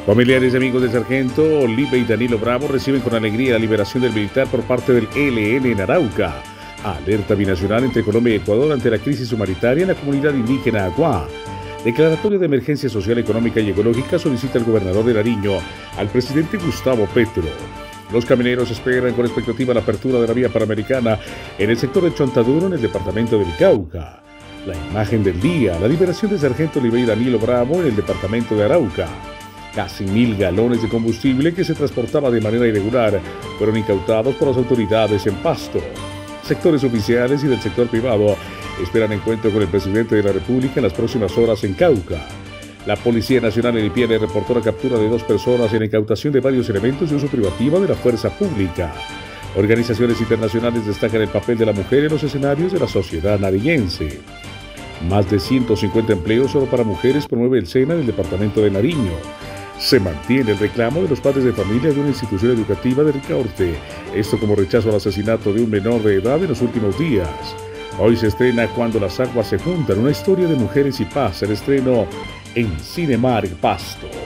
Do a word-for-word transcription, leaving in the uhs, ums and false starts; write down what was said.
Familiares y amigos del sargento Olive y Danilo Bravo reciben con alegría la liberación del militar por parte del E L N en Arauca. Alerta binacional entre Colombia y Ecuador ante la crisis humanitaria en la comunidad indígena Aguá. Declaratoria de emergencia social, económica y ecológica solicita el gobernador de Nariño al presidente Gustavo Petro. Los camioneros esperan con expectativa la apertura de la vía panamericana en el sector de Chontaduro, en el departamento del Cauca. La imagen del día, la liberación del sargento Olive y Danilo Bravo en el departamento de Arauca. Casi mil galones de combustible que se transportaba de manera irregular fueron incautados por las autoridades en Pasto. Sectores oficiales y del sector privado esperan encuentro con el presidente de la República en las próximas horas en Cauca. La Policía Nacional en Ipiales reportó la captura de dos personas en la incautación de varios elementos de uso privativo de la fuerza pública. Organizaciones internacionales destacan el papel de la mujer en los escenarios de la sociedad nariñense. Más de ciento cincuenta empleos solo para mujeres promueve el SENA en el departamento de Nariño. Se mantiene el reclamo de los padres de familia de una institución educativa de Ricaurte, esto como rechazo al asesinato de un menor de edad en los últimos días. Hoy se estrena Cuando las aguas se juntan, una historia de mujeres y paz, el estreno en Cinemark Pasto.